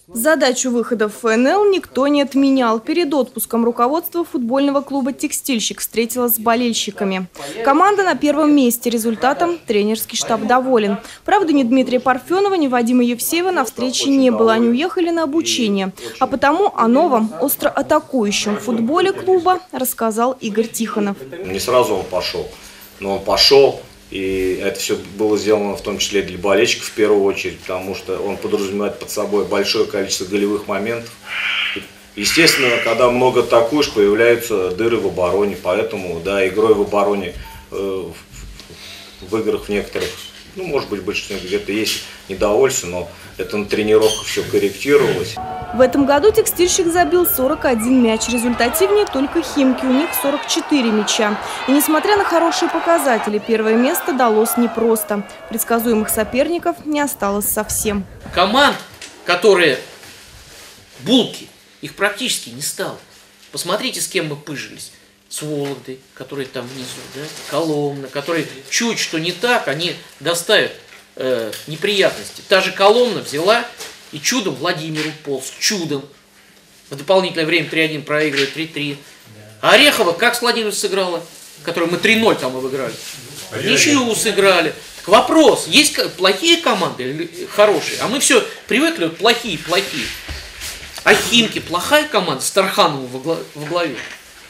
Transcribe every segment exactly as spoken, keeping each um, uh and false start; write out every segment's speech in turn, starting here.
Задачу выхода в ФНЛ никто не отменял. Перед отпуском руководство футбольного клуба «Текстильщик» встретилось с болельщиками. Команда на первом месте. Результатом тренерский штаб доволен. Правда, ни Дмитрия Парфенова, ни Вадима Евсеева на встрече не было. Они уехали на обучение. А потому о новом, остро атакующем футболе клуба рассказал Игорь Тихонов. Не сразу он пошел, но он пошел. И это все было сделано в том числе для болельщиков в первую очередь, потому что он подразумевает под собой большое количество голевых моментов. Естественно, когда много атакуешь, появляются дыры в обороне, поэтому да, игрой в обороне э, в, в играх в некоторых, ну может быть, большинство где-то есть недовольство, но это на тренировках все корректировалось. В этом году «Текстильщик» забил сорок один мяч. Результативнее только «Химки». У них сорок четыре мяча. И несмотря на хорошие показатели, первое место далось непросто. Предсказуемых соперников не осталось совсем. Команд, которые булки, их практически не стало. Посмотрите, с кем мы пыжились. С Вологдой, которые там внизу, да? Коломна, которые чуть что не так, они доставят э, неприятности. Та же Коломна взяла и чудом Владимиру полз, чудом. В дополнительное время три один проигрывает, три три. А Орехова как с Владимиром сыграла, которую мы три ноль там обыграли? Ничью сыграли. Так вопрос, есть плохие команды или хорошие? А мы все привыкли, вот плохие, плохие. А Химки плохая команда с Тархановым во главе.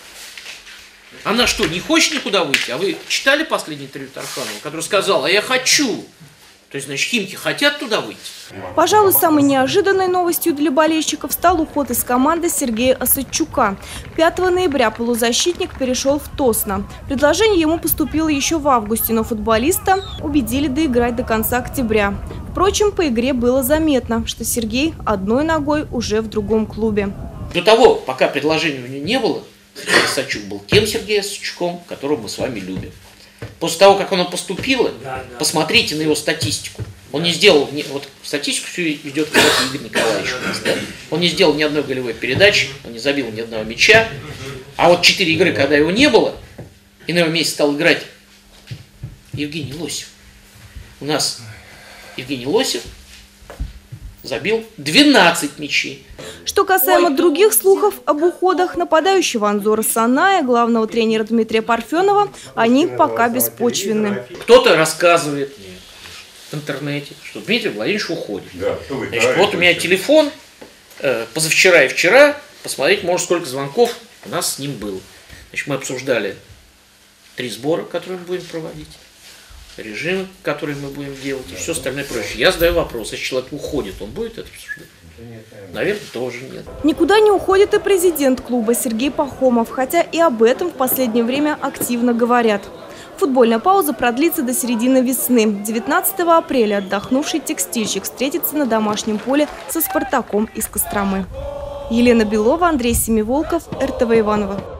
Она что, не хочет никуда выйти? А вы читали последнее интервью Тарханова, который сказал, а я хочу. То есть, значит, Химки хотят туда выйти. Пожалуй, самой неожиданной новостью для болельщиков стал уход из команды Сергея Осадчука. пятого ноября полузащитник перешел в Тосно. Предложение ему поступило еще в августе, но футболиста убедили доиграть до конца октября. Впрочем, по игре было заметно, что Сергей одной ногой уже в другом клубе. До того, пока предложения у него не было, Сергей Осадчук был тем Сергеем Осадчуком, которого мы с вами любим. После того, как оно поступило, да, да. Посмотрите на его статистику. Он не сделал, вот статистику всю ведет Игорь Николаевич. Да? Он не сделал ни одной голевой передачи, он не забил ни одного мяча. А вот четыре игры, когда его не было, и на его месте стал играть Евгений Лосев. У нас Евгений Лосев забил двенадцать мячей. Что касаемо других слухов об уходах нападающего Анзора Саная, главного тренера Дмитрия Парфенова, они пока беспочвенны. Кто-то рассказывает в интернете, что Дмитрий Владимирович уходит. Значит, вот у меня телефон, э, позавчера и вчера, посмотреть, может, сколько звонков у нас с ним было. Значит, мы обсуждали три сбора, которые мы будем проводить, режимы, которые мы будем делать, и все остальное прочее. Я задаю вопрос, если человек уходит, он будет это обсуждать? Наверное, тоже нет. Никуда не уходит и президент клуба Сергей Пахомов, хотя и об этом в последнее время активно говорят. Футбольная пауза продлится до середины весны. девятнадцатого апреля отдохнувший «Текстильщик» встретится на домашнем поле со «Спартаком» из Костромы. Елена Белова, Андрей Семиволков, эр тэ вэ Иваново.